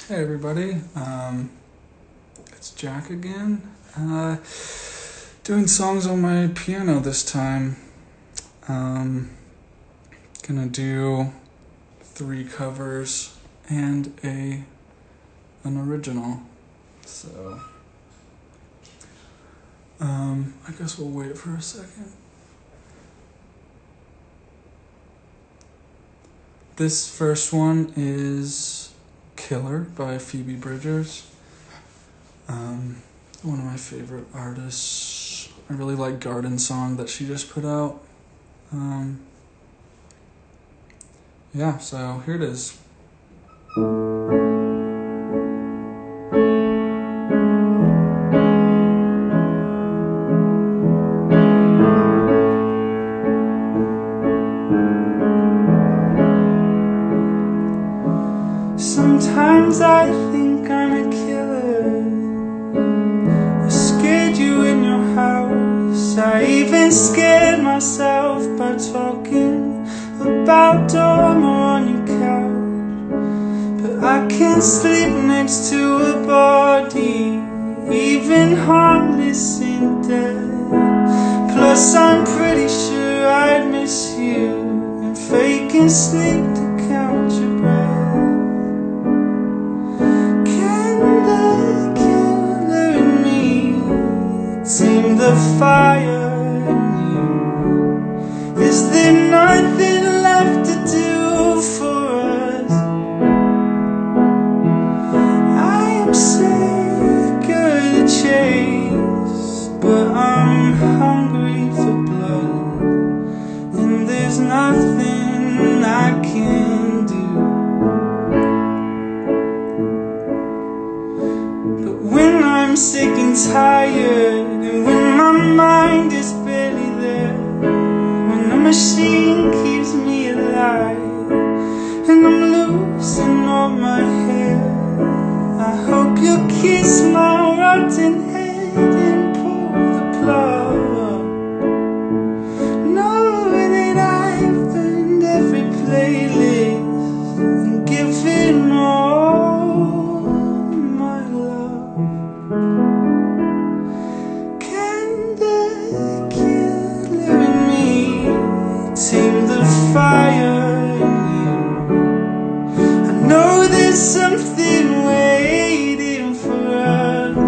Hey everybody, it's Jack again, doing songs on my piano this time. Gonna do 3 covers and an original, so I guess we'll wait for a second. This first one is Killer by Phoebe Bridgers. One of my favorite artists. I really like Garden Song that she just put out. Yeah, so here it is. Sometimes I think I'm a killer. I scared you in your house. I even scared myself by talking about Dharma on your couch. But I can't sleep next to a body, even harmless in death. Plus I'm pretty sure I'd miss you and faking sleep to count your breath. Tame the fire in you. Is there nothing left to do for us? I am sick of the chase, but I'm hungry for blood, and there's nothing I can do. But when I'm sick and tired, my mind is barely there, when the machine keeps me alive, and I'm losing all my hair. I hope you'll kiss my rotten head and pull the plug. Know that I've burned every playlist and given all my love. Tame the fire in you. I know there's something waiting for us.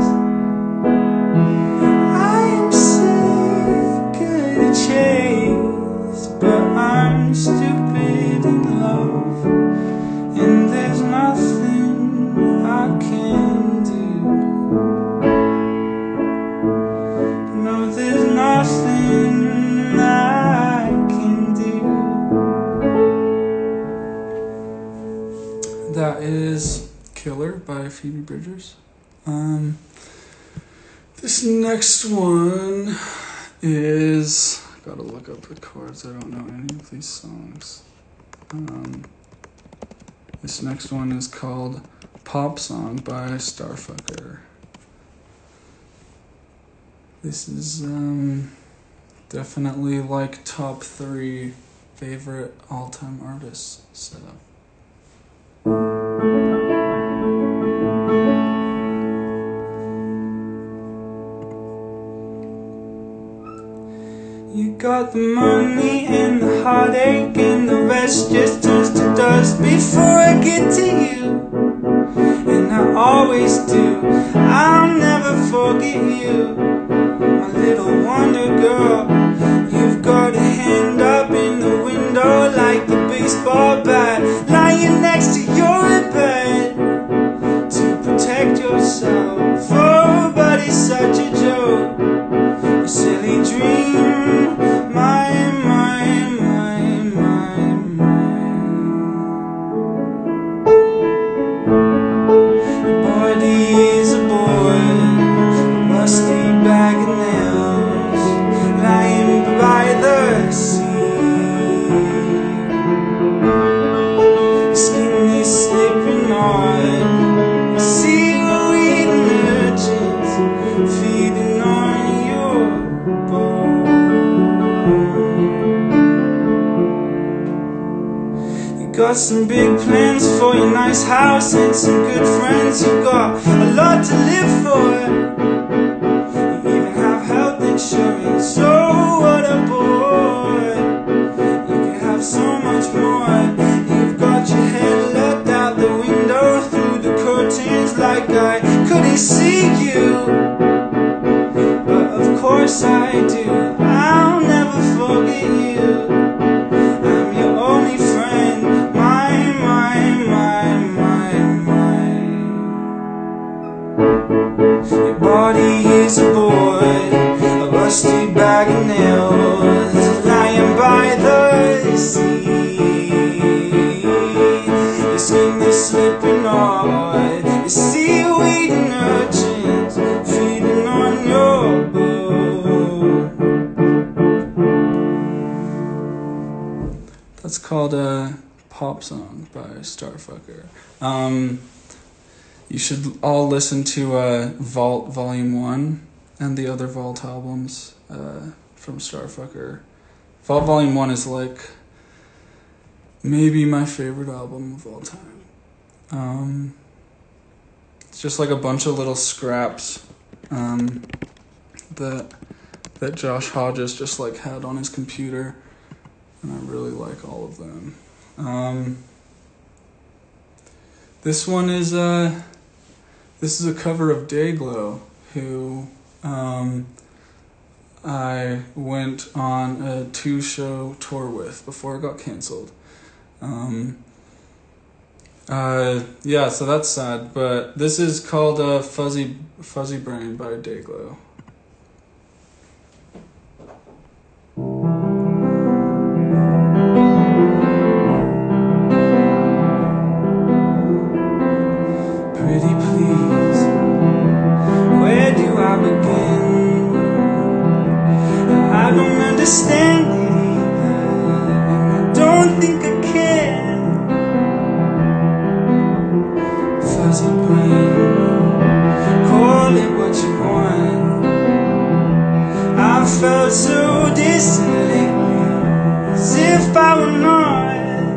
I am sick of the chase, but I'm stupid in love, and there's nothing I can do. No, there's nothing I can do. That is Killer by Phoebe Bridgers. This next one is, gotta look up the chords, I don't know any of these songs. This next one is called Pop Song by Starfucker. This is definitely like top 3 favorite all-time artists, so. You got the money and the heartache, and the rest just turns to dust before I get to you. And I always do. I'll never forget you, my little wonder girl. You've got a hand up in the window like the baseball bat, lying next to your bed to protect yourself. Oh, but it's such a joke, a silly dream. Lying by the sea. got some big plans for your nice house and some good friends. You got a lot to live for. You even have health insurance. Oh, what a boy. You could have so much more. You've got your head looked out the window through the curtains like I couldn't see you. But of course I do. I'll never forget you. I'm your only friend. Your body is a boy, a rusty bag of nails, lying by the sea. Your skin is slipping on, your seaweed and urchins feeding on your boat. That's called a pop song by Starfucker. You should all listen to Vault Volume 1 and the other Vault albums from Starfucker. Vault Volume 1 is like maybe my favorite album of all time. It's just like a bunch of little scraps that Josh Hodges just like had on his computer, and I really like all of them. This one is this is a cover of Dayglow, who I went on a 2-show tour with before it got canceled. Yeah, so that's sad, but this is called Fuzzy Brain by Dayglow. Pretty please, where do I begin? I don't understand it either, and I don't think I can. Fuzzy brain, call it what you want. I felt so distant lately, as if I were not.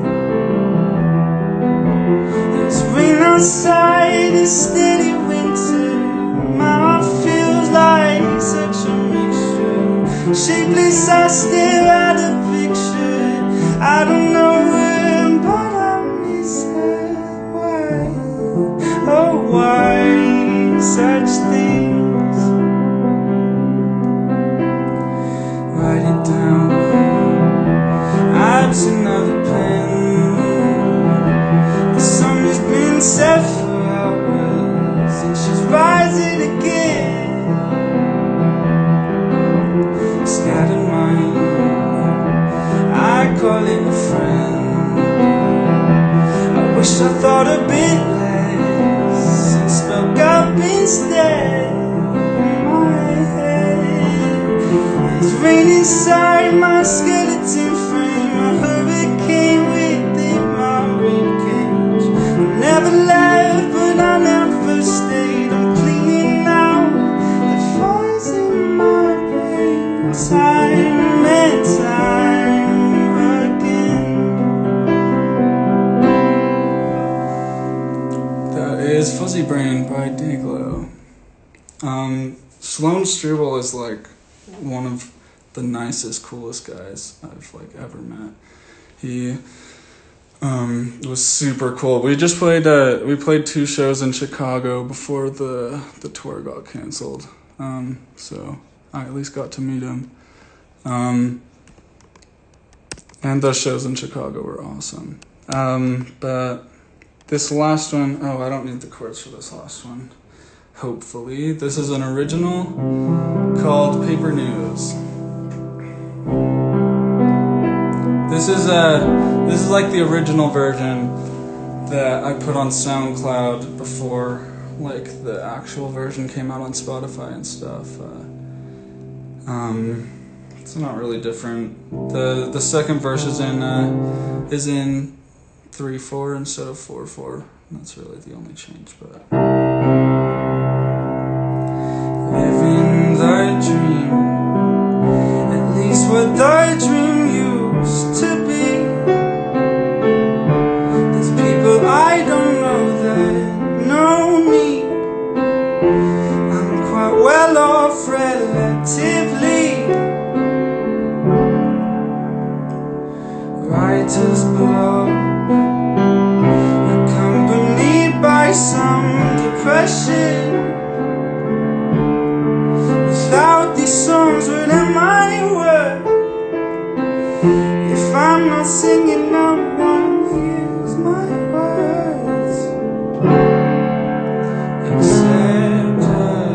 There's rain outside, it's steady winter. My heart feels like such a mixture. Shapeless, I stare at a picture. I don't know where, but I miss her. Why? Oh, why such things? Write it down. Abs another pen. The sun has been set for hours, and she's rising again. Scattered mind, I call it a friend. I wish I thought a bit less and spoke up instead. In my head, there's rain inside my skeleton frame. A hurricane within my ribcage. I never left, but I never stayed. I'm cleaning out the fires in my brain. Time and time again. That is Fuzzy Brain by Dayglow. Sloan Struble is like one of the nicest, coolest guys I've like ever met. He was super cool. We just played we played 2 shows in Chicago before the tour got canceled. So I at least got to meet him. And those shows in Chicago were awesome. But this last one, oh, I don't need the chords for this last one. Hopefully. This is an original called Paper News. This is like the original version that I put on SoundCloud before like the actual version came out on Spotify and stuff. It's not really different. The second verse is in 3/4 instead of 4/4. That's really the only change, but living the dream, at least what the dream used to be. voices below, accompanied by some depression. Without these songs, what am I worth? If I'm not singing, no one hears my words. Except her.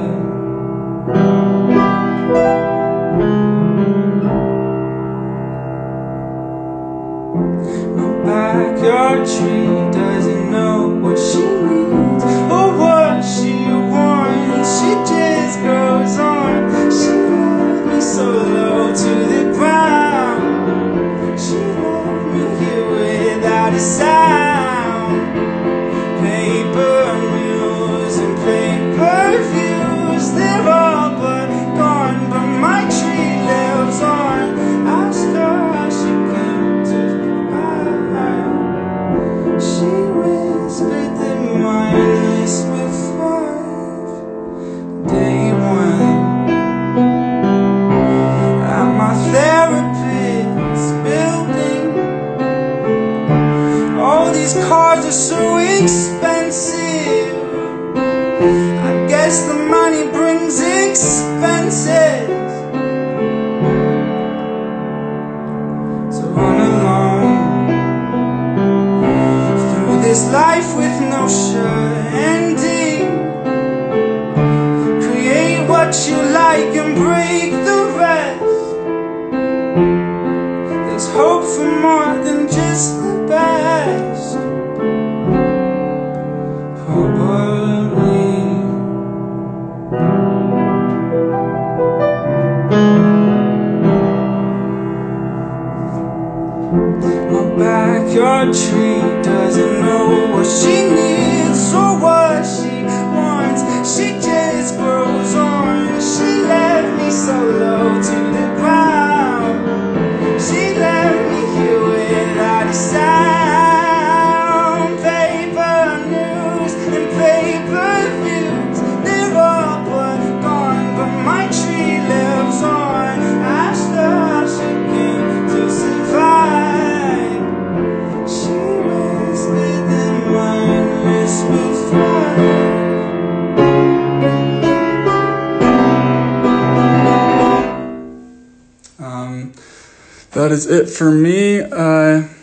My backyard tree doesn't know what she needs or what she wants. She just goes on. She left me so low to the ground. She left me here without a sound. Paper news and paper views, they're all but gone, but my tree lives on. Asked her how she came to survive. She whispered that mindless with five. Day one at my therapist's building. All these cars are so expensive. I guess the money brings expenses. So run along through this life with no sure ending. Create what you like and break the rest. There's hope for more than just the best. Probably. My backyard tree doesn't know what she needs or what she wants. She just grows on. She left me so low to the ground. She left me here without a sound. Paper news and paper views, they're all but gone, but my tree lives on. Asked her how she came to survive. She whispered that mindless will thrive. That is it for me.